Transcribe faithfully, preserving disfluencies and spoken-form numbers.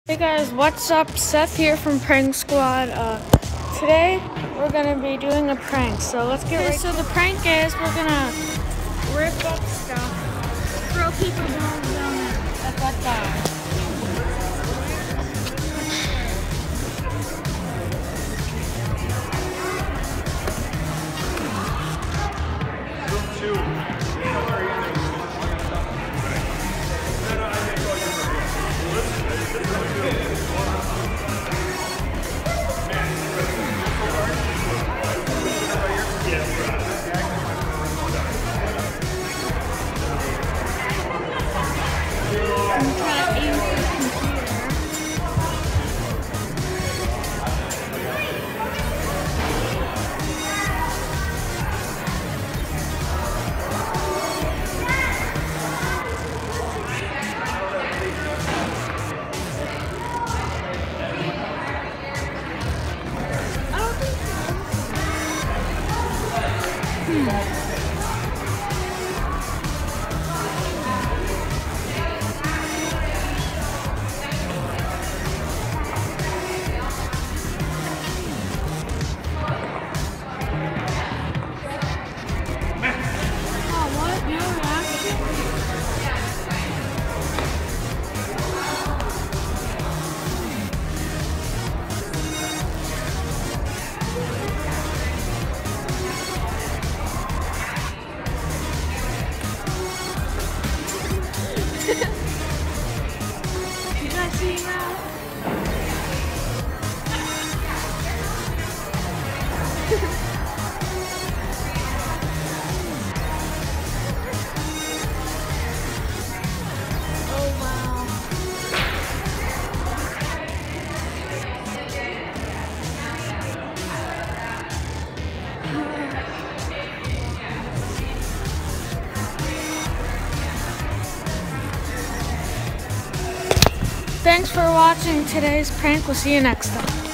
Hey guys, what's up? Seth here from Prank Squad. Uh, today we're gonna be doing a prank, so let's get okay, right. So the prank is we're gonna rip up stuff, throw people down down at that guy. I'm trying to aim for the computer. I don't think so. Hmm. You guys see that? Oh wow. Thanks for watching today's prank. We'll see you next time.